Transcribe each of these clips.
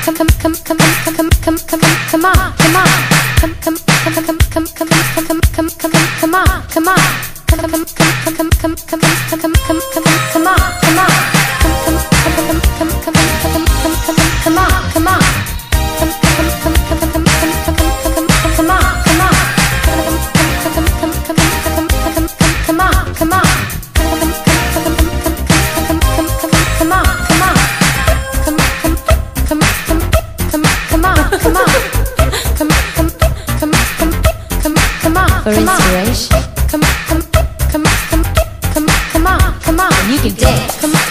For inspiration, come on, you can dance. Come on.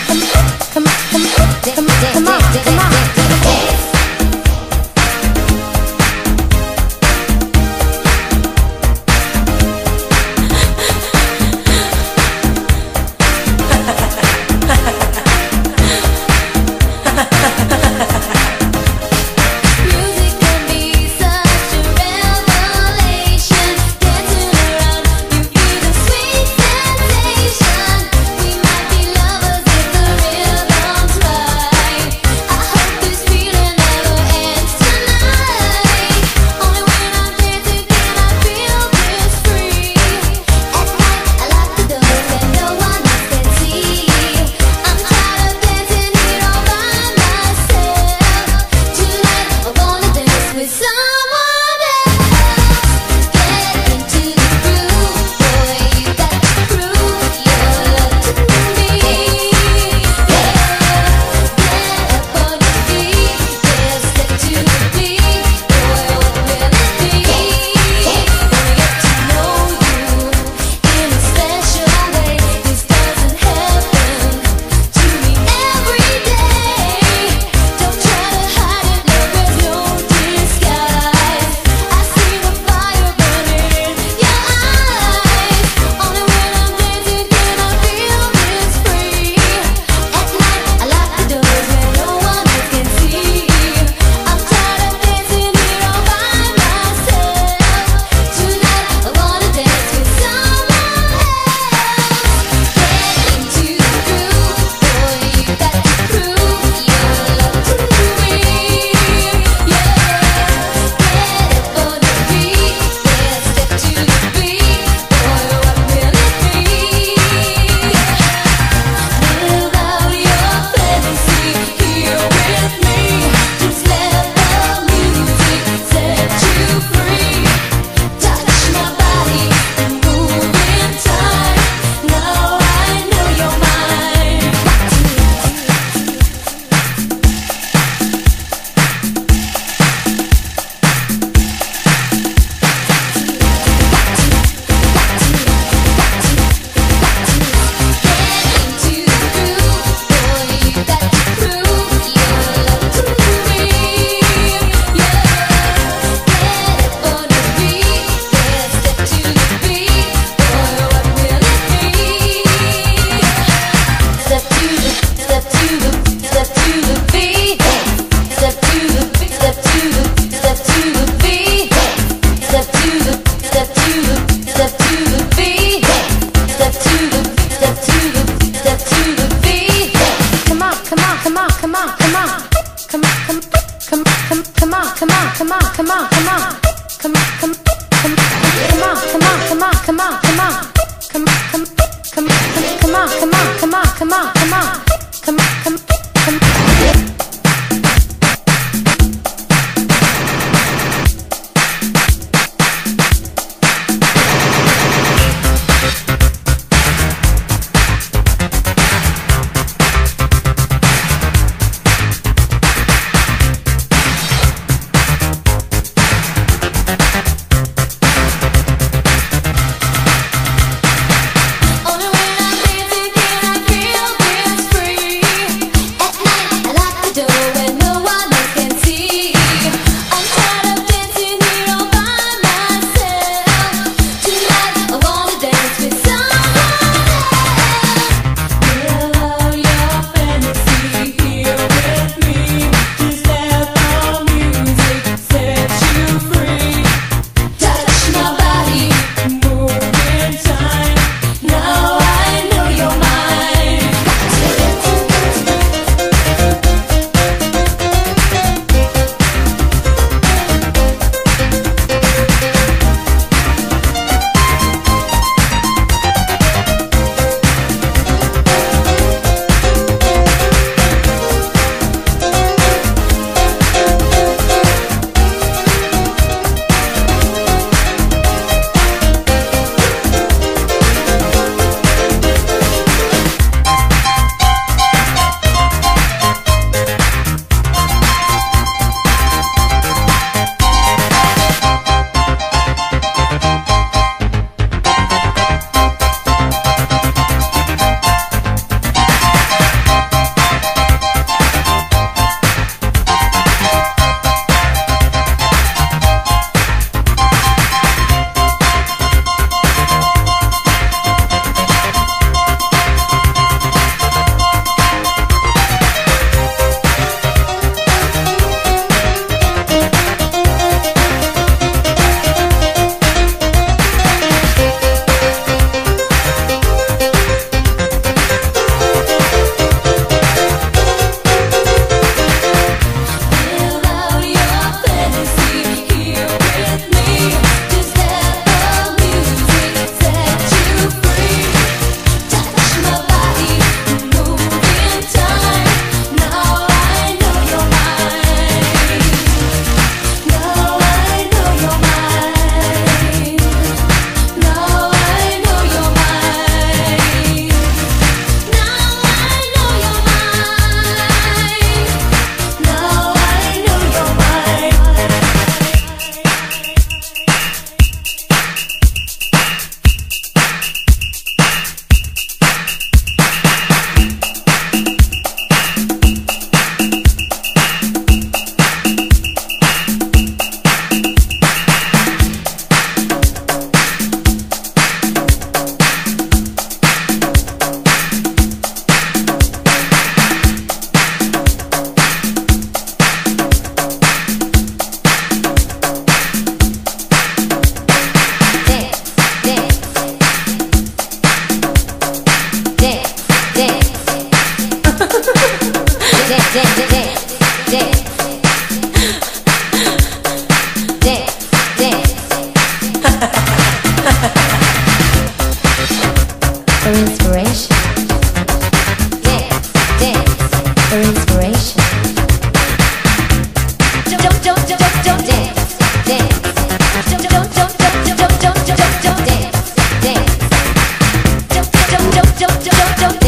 For inspiration. Dance, dance. For inspiration. Don't dance, dance. Don't dance, dance.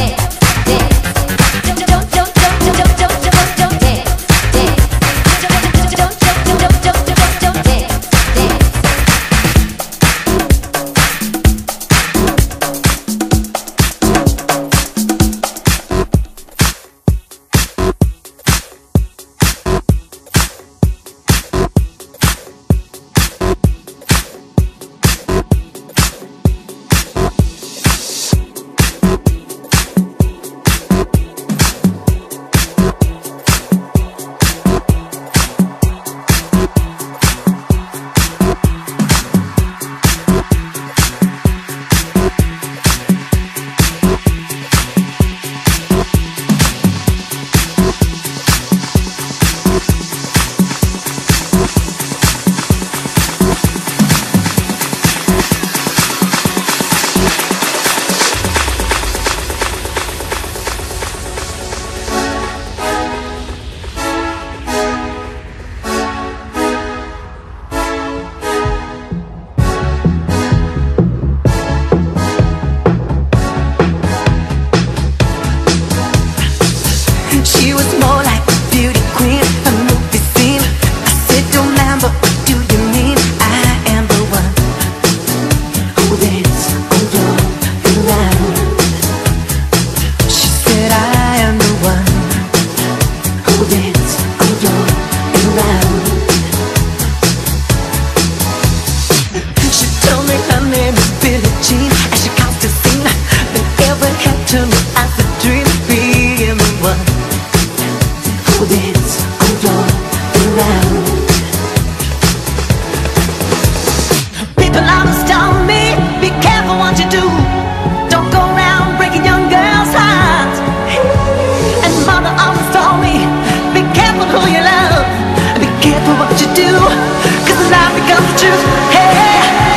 She was more like a beauty queen, a movie scene. I said, don't mind, but what do you mean? I am the one who dance on your around. She said, I am the one who dance on your around. She told me her name is Billie Jean, and she comes to sing. Whenever had to me as a dream, being the one who dance on your around. People always tell me, be careful what you do. Don't go around breaking young girls' hearts. And mother always told me, be careful who you love, be careful what you do, 'cause the lie becomes the truth. Hey.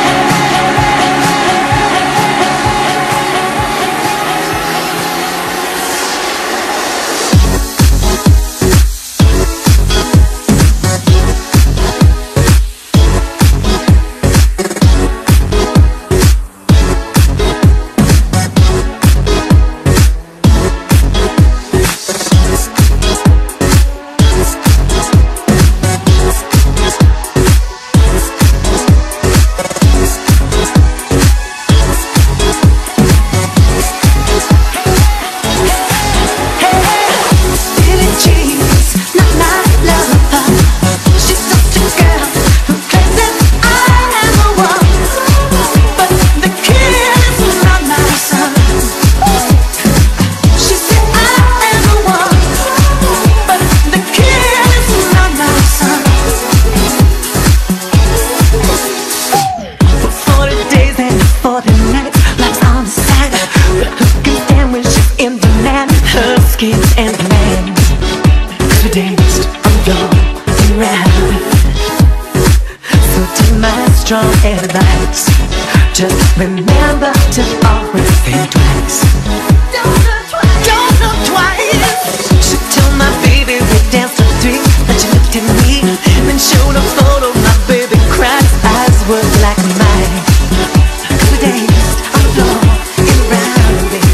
And the man who danced on your around. So take my strong advice, just remember to always think twice. Don't look twice. She told my baby we danced to 3, and she looked at me, then showed a photo. My baby cried, his eyes were like mine. 'Cause we danced on your around, baby.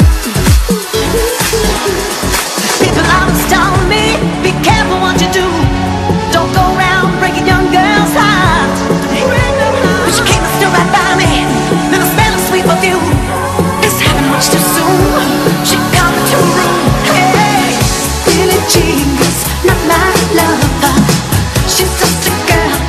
People always tell me, be careful what you do. Don't go around breaking young girls' hearts. But she came and stood right by me, then I smelled a sweet perfume. This happened much too soon. She got me to a room. Hey, Billie Jean is not my lover. She's just a girl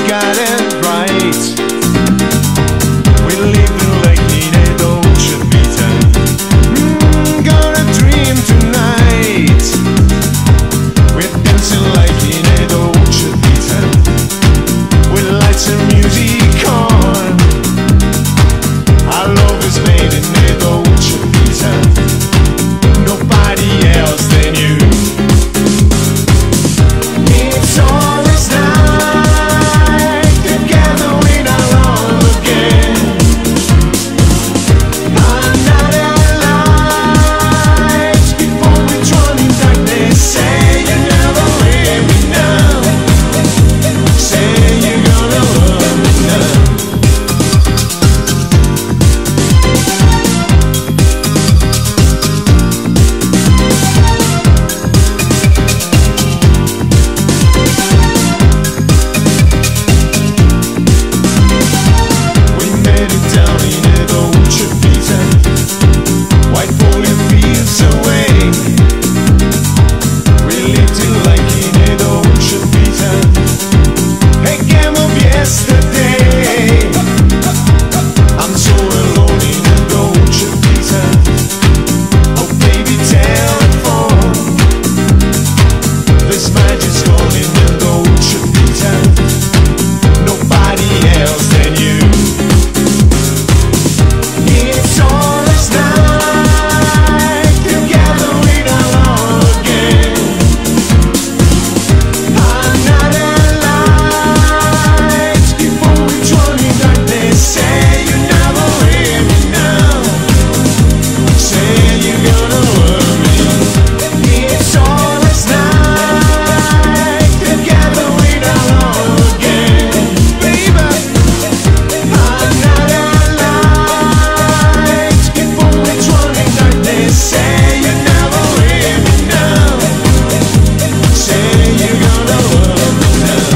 got it right. We live like in a Dolce Vita. Gonna dream tonight. We're dancing like in a Dolce Vita. With lights and music on. Our love is made in a Dolce Vita. Nobody else than you. It's always night together with our love again. Another light before we drown in darkness. Say you never leave me now. Say you're gonna love me now. We made it down in a Dolce Vita. White falling fields away. We lived it like in a Dolce Vita. A game of yesterday. I'm so alone in a Dolce Vita. Oh baby, telephone. This magic's gone in a Dolce Vita. Nobody else than you. It's always night together with our love again. Another light before we drown in darkness. Say you never leave me now. Say you're gonna love me. It's always night together with our love again, baby. Another light before we drown in darkness. Say you never leave me now. Say you're gonna love me now.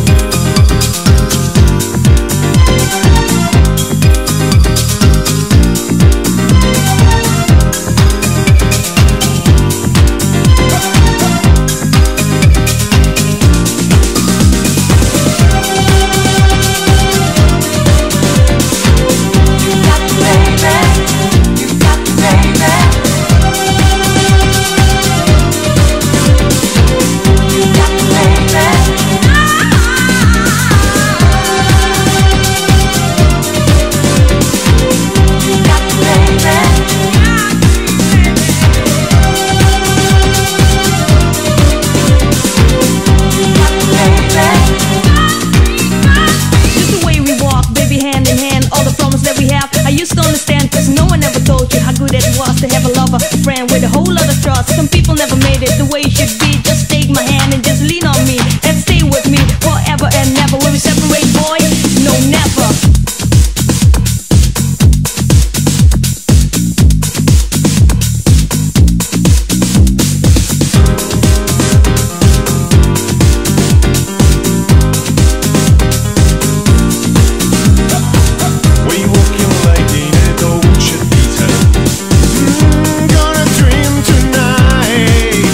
Just the way we walk, baby, hand in hand. All the problems that we have, I used to understand. Cause no one ever told you how good it was to have a lover, friend with a whole lot of trust. Some people never made it the way it should be. Just take my hand and just lean on me. And stay with me forever and never. Will we separate, boy? No, never. We walking like in a Dolce Vita. Gonna dream tonight.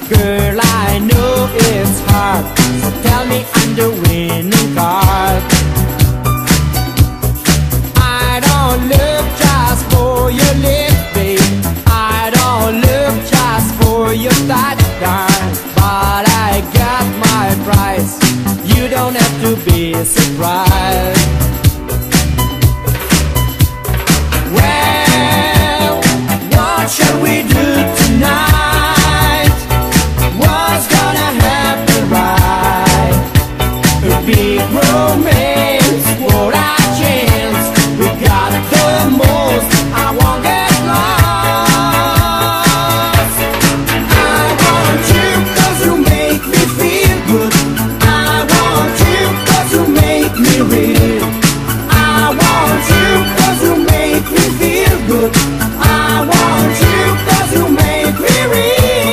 Girl, I know it's hard, so tell me I'm the winning card. I don't look just for your lips, babe. I don't look just for your touchdown, but I got my prize. You don't have to be surprised. Well, what shall we do tonight? What's gonna happen, right? A big romance, what a chance. We got the most, I won't get lost. I want you 'cause you make me feel good. I want you 'cause you make me real. I want you 'cause you make me feel good. I want you 'cause you make me real.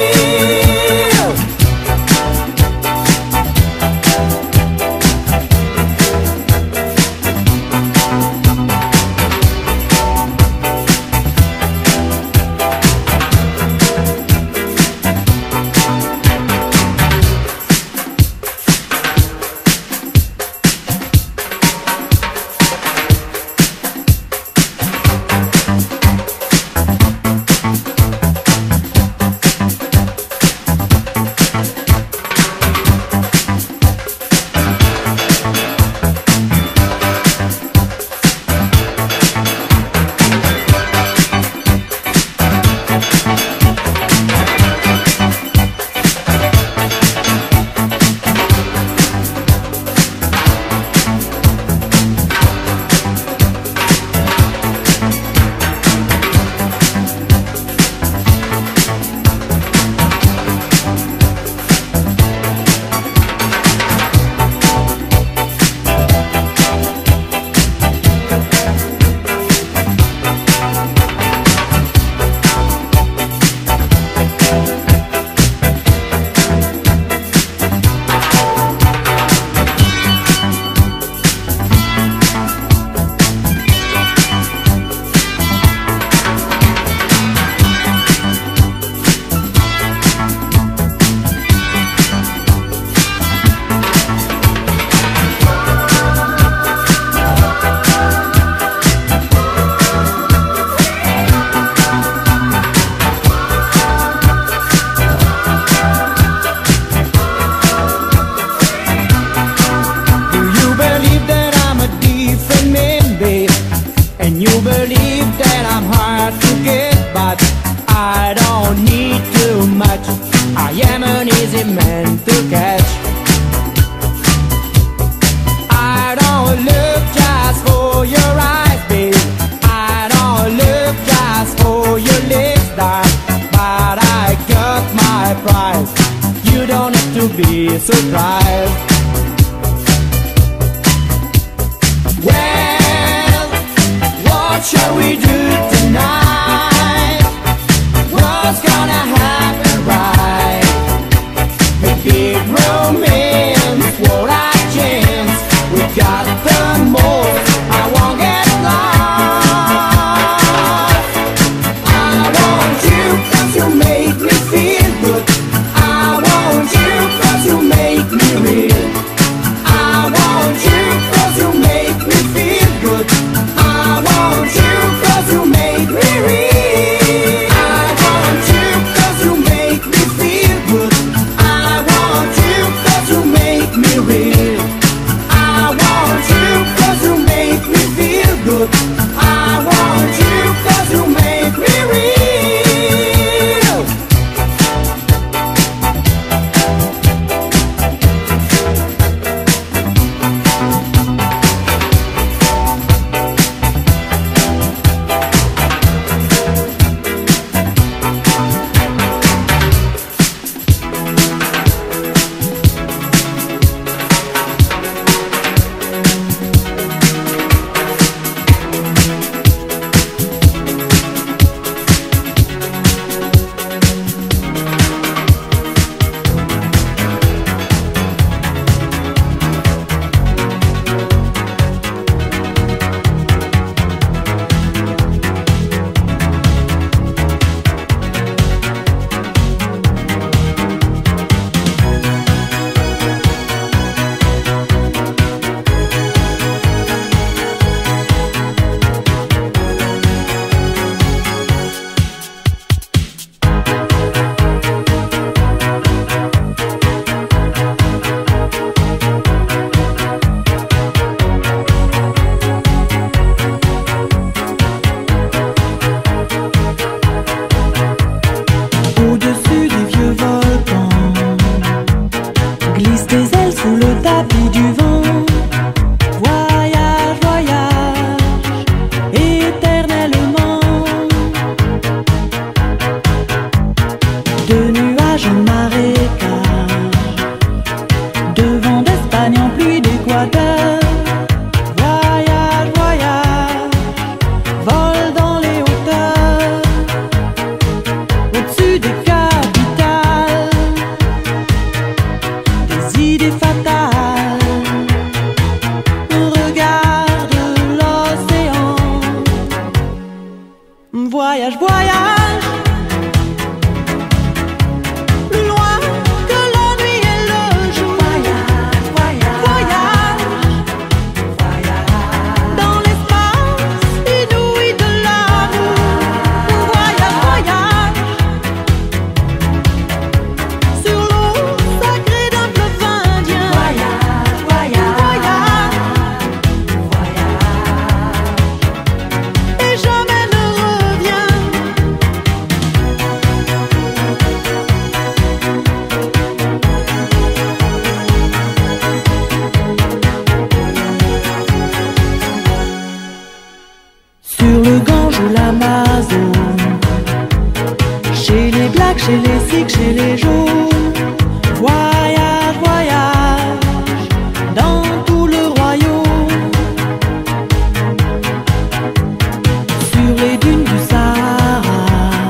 Be surprised. Well, what shall we do tonight? What's gonna happen, right? A big romance, what a chance. We got the most, I won't get lost. I want you 'cause you make me feel good. I want you 'cause you make me real. I want you 'cause you make me feel good. I want you 'cause you make me real. I want you 'cause you make me feel good. I want you tapis du vent. Voyage, voyage, éternellement. De nuages en marécage, de vent d'Espagne en pluie d'Équateur. Voyage, voyage, vol dans les hauteurs, au-dessus des capitales, des idées fatales. Regarde l'océan. Voyage, voyage, plus loin que la nuit et le jour. Voyage, voyage, dans l'espace inouï de l'amour. Voyage, voyage, sur l'eau sacrée d'un fleuve indien. Voyage, voyage, et jamais ne revient. Sur le Gange ou l'Amazone, chez les Blacks, chez les Sikhs, chez les jaunes. Voyage, voyage, dans tout le royaume. Sur les dunes du Sahara,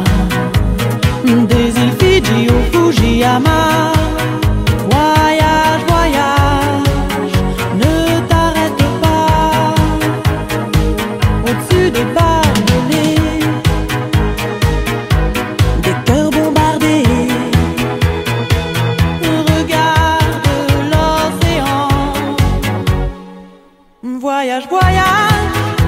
des îles Fidji au Fujiyama. Voyage, voyage, ne t'arrête pas. Au-dessus des barbelés, des cœurs bombardés. Regarde l'océan. Voyage, voyage,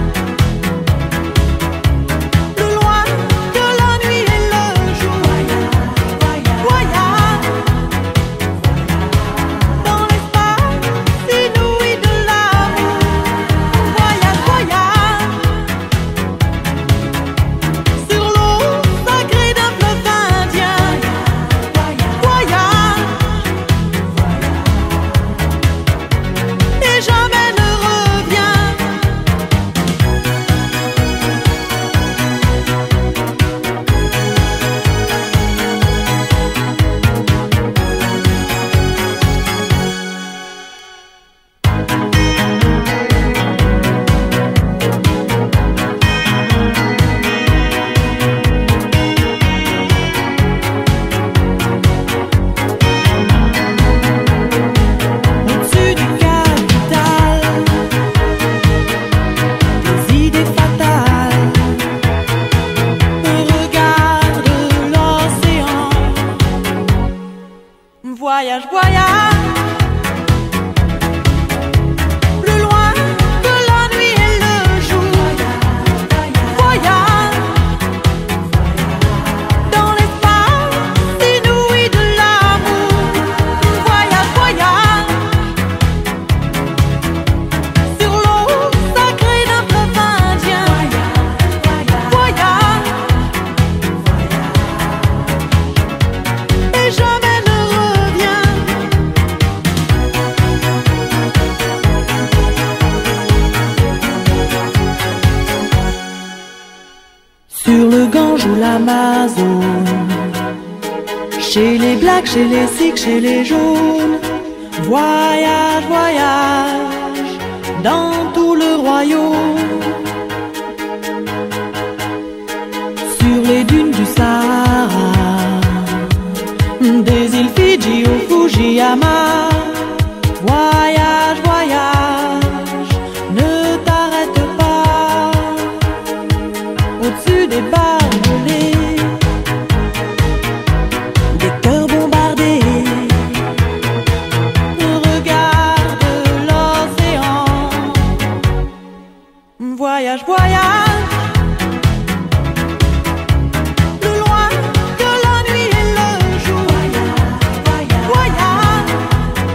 plus loin que la nuit et le jour. Voyage, dans l'espace inouï de l'amour. Voyage, voyage, sur l'eau sacrée d'un fleuve indien. Voyage, et jamais ne revient. Au-dessus du capital, des idées fatales. Regarde l'océan. Voyage, voyage, plus loin que la nuit et le jour. Voyage, dans l'espace inouï de l'amour. Voyage, voyage, sur l'eau sacrée d'un fleuve indien. Voyage, et jamais ne revient. Sur le Gange ou l'Amazone, chez les Blacks, chez les Sikhs, chez les jaunes. Voyage, voyage, dans tout le royaume. Sur les dunes du Sahara, des îles Fidji au Fujiyama. Voyage, voyage, ne t'arrête pas. Au-dessus des barbelés, des cœurs bombardés. Regarde l'océan. Voyage, voyage, plus loin que la nuit et le jour. Voyage,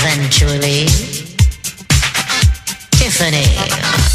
eventually, Tiffany.